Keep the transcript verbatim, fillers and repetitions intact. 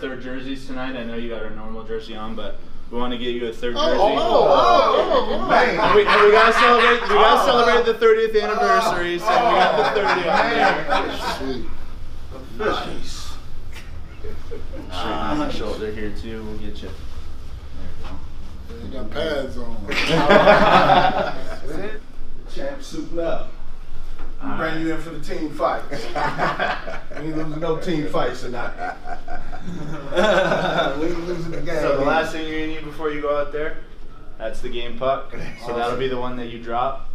third jerseys tonight. I know you got our normal jersey on, but we want to get you a third Oh, jersey. oh, oh, oh, man. And we, and we gotta celebrate. We gotta celebrate the thirtieth anniversary, so we got the thirty on there. Sweet. Nice. Uh, on my shoulder here too. We'll get you. There You got pads on. Champ suiting up. We All bring right. you in for the team fights. We ain't losing no team fights tonight. We ain't losing the game. So the last thing you're gonna need before you go out there, that's the game puck. So that'll be the one that you drop.